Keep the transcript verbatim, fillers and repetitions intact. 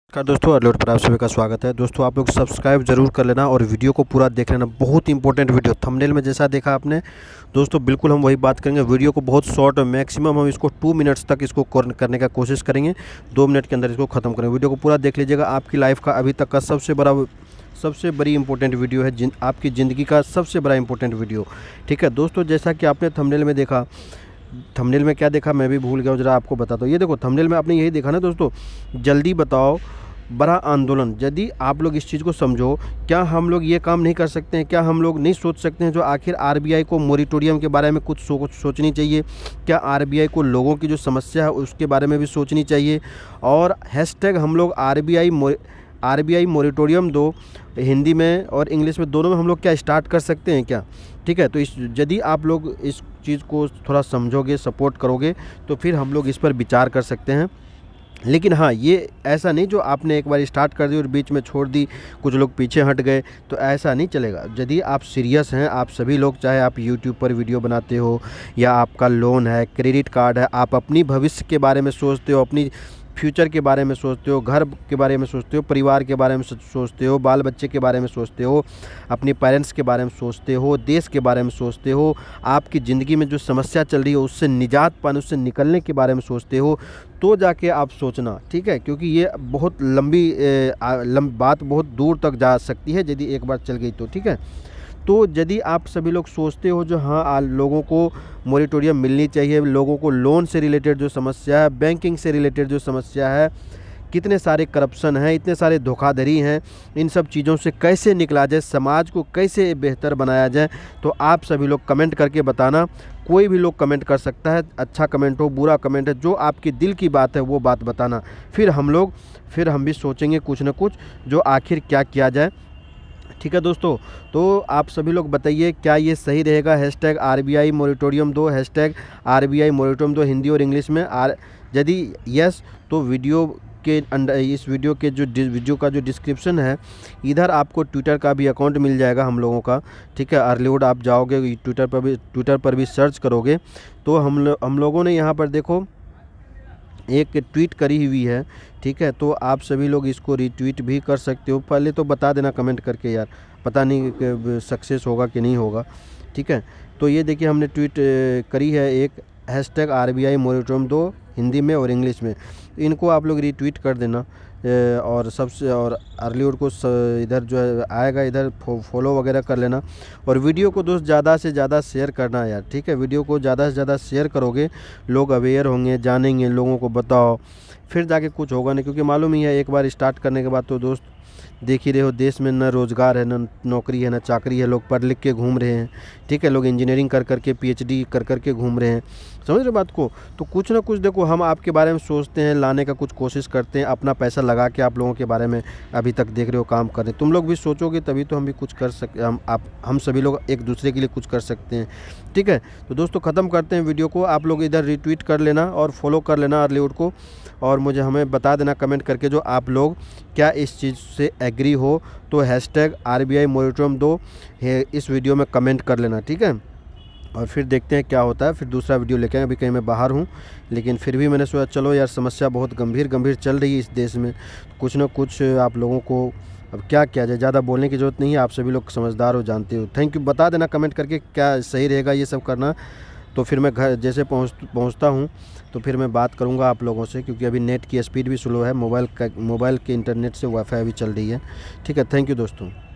नमस्कार दोस्तों, अरालीवुड पर आप सभी का स्वागत है। दोस्तों आप लोग सब्सक्राइब जरूर कर लेना और वीडियो को पूरा देख लेना। बहुत इंपॉर्टेंट वीडियो, थंबनेल में जैसा देखा आपने दोस्तों, बिल्कुल हम वही बात करेंगे। वीडियो को बहुत शॉर्ट, मैक्सिमम हम इसको टू मिनट्स तक इसको करने का कोशिश करेंगे। दो मिनट के अंदर इसको ख़त्म करेंगे। वीडियो को पूरा देख लीजिएगा। आपकी लाइफ का अभी तक का सबसे बड़ा सबसे बड़ी इंपॉर्टेंट वीडियो है, जिन आपकी ज़िंदगी का सबसे बड़ा इंपॉर्टेंट वीडियो। ठीक है दोस्तों, जैसा कि आपने थंबनेल में देखा, थंबनेल में क्या देखा मैं भी भूल गया हूँ, जरा आपको बताता हूँ। ये देखो, थंबनेल में आपने यही देखा ना दोस्तों, जल्दी बताओ बड़ा आंदोलन। यदि आप लोग इस चीज़ को समझो, क्या हम लोग ये काम नहीं कर सकते हैं? क्या हम लोग नहीं सोच सकते हैं जो आखिर आरबीआई को मोरेटोरियम के बारे में कुछ सोच सोचनी चाहिए? क्या आरबीआई को लोगों की जो समस्या है उसके बारे में भी सोचनी चाहिए? और हैशटैग हम लोग आरबीआई आरबीआई मोरेटोरियम दो, हिंदी में और इंग्लिश में दोनों में हम लोग क्या स्टार्ट कर सकते हैं क्या? ठीक है, तो इस यदि आप लोग इस चीज़ को थोड़ा समझोगे, सपोर्ट करोगे, तो फिर हम लोग इस पर विचार कर सकते हैं। लेकिन हाँ, ये ऐसा नहीं जो आपने एक बार स्टार्ट कर दी और बीच में छोड़ दी, कुछ लोग पीछे हट गए, तो ऐसा नहीं चलेगा। यदि आप सीरियस हैं, आप सभी लोग, चाहे आप यूट्यूब पर वीडियो बनाते हो या आपका लोन है, क्रेडिट कार्ड है, आप अपनी भविष्य के बारे में सोचते हो, अपनी फ्यूचर के बारे में सोचते हो, घर के बारे में सोचते हो, परिवार के बारे में सोचते हो, बाल बच्चे के बारे में सोचते हो, अपने पेरेंट्स के बारे में सोचते हो, देश के बारे में सोचते हो, आपकी ज़िंदगी में जो समस्या चल रही है उससे निजात पाने, उससे निकलने के बारे में सोचते हो, तो जाके आप सोचना। ठीक है, क्योंकि ये बहुत लंबी लंब बात बहुत दूर तक जा सकती है यदि एक बार चल गई तो। ठीक है, तो यदि आप सभी लोग सोचते हो जो हाँ, लोगों को मोरेटोरियम मिलनी चाहिए, लोगों को लोन से रिलेटेड जो समस्या है, बैंकिंग से रिलेटेड जो समस्या है, कितने सारे करप्शन हैं, इतने सारे धोखाधड़ी हैं, इन सब चीज़ों से कैसे निकला जाए, समाज को कैसे बेहतर बनाया जाए, तो आप सभी लोग कमेंट करके बताना। कोई भी लोग कमेंट कर सकता है, अच्छा कमेंट हो, बुरा कमेंट है, जो आपके दिल की बात है वो बात बताना। फिर हम लोग फिर हम भी सोचेंगे कुछ ना कुछ, जो आखिर क्या किया जाए। ठीक है दोस्तों, तो आप सभी लोग बताइए क्या ये सही रहेगा? हैशटैग आरबीआई मोरेटोरियम दो, हैशटैग आरबीआई मोरेटोरियम दो हिंदी और इंग्लिश में। आर यदि यस, तो वीडियो के अंडर, इस वीडियो के जो वीडियो का जो डिस्क्रिप्शन है, इधर आपको ट्विटर का भी अकाउंट मिल जाएगा हम लोगों का। ठीक है, अरालीवुड आप जाओगे ट्विटर पर भी ट्विटर पर भी सर्च करोगे तो हम लो, हम लोगों ने यहाँ पर देखो एक ट्वीट करी हुई है। ठीक है, तो आप सभी लोग इसको रीट्वीट भी कर सकते हो। पहले तो बता देना कमेंट करके यार, पता नहीं सक्सेस होगा कि नहीं होगा। ठीक है, तो ये देखिए हमने ट्वीट करी है एक, हैशटैग आरबीआई मोरेटोरियम दो हिंदी में और इंग्लिश में। इनको आप लोग रीट्वीट कर देना और सबसे और अरालीवुड को इधर जो है आएगा, इधर फॉलो वगैरह कर लेना। और वीडियो को दोस्त ज़्यादा से ज़्यादा शेयर करना यार। ठीक है, वीडियो को ज़्यादा से ज़्यादा शेयर करोगे, लोग अवेयर होंगे, जानेंगे, लोगों को बताओ, फिर जाके कुछ होगा नहीं। क्योंकि मालूम ही है, एक बार स्टार्ट करने के बाद तो दोस्त देख ही रहे हो, देश में न रोज़गार है, न नौकरी है, न चाकरी है, लोग पढ़ लिख के घूम रहे हैं। ठीक है, लोग इंजीनियरिंग कर कर के, पीएचडी कर कर के घूम रहे हैं। समझ रहे बात को? तो कुछ ना कुछ देखो, हम आपके बारे में सोचते हैं, लाने का कुछ कोशिश करते हैं, अपना पैसा लगा के आप लोगों के बारे में अभी तक देख रहे हो, काम कर रहे हैं। तुम लोग भी सोचोगे तभी तो हम भी कुछ कर सक हम आप हम सभी लोग एक दूसरे के लिए कुछ कर सकते हैं। ठीक है, तो दोस्तों ख़त्म करते हैं वीडियो को। आप लोग इधर रीट्वीट कर लेना और फॉलो कर लेना अरालीवुड को, और मुझे हमें बता देना कमेंट करके जो आप लोग क्या इस चीज़ से एग्री हो, तो हैशटैग आरबीआई मोरेटोरियम दो इस वीडियो में कमेंट कर लेना। ठीक है, और फिर देखते हैं क्या होता है, फिर दूसरा वीडियो लेके आएंगे। अभी कहीं मैं बाहर हूँ, लेकिन फिर भी मैंने सोचा चलो यार, समस्या बहुत गंभीर गंभीर चल रही है इस देश में, कुछ ना कुछ आप लोगों को अब क्या किया जाए। ज़्यादा बोलने की ज़रूरत नहीं है, आप सभी लोग समझदार हो, जानते हो। थैंक यू, बता देना कमेंट करके क्या सही रहेगा ये सब करना। तो फिर मैं घर जैसे पहुँच पहुँचता हूँ तो फिर मैं बात करूँगा आप लोगों से, क्योंकि अभी नेट की स्पीड भी स्लो है, मोबाइल का मोबाइल के इंटरनेट से वाईफाई भी चल रही है। ठीक है, थैंक यू दोस्तों।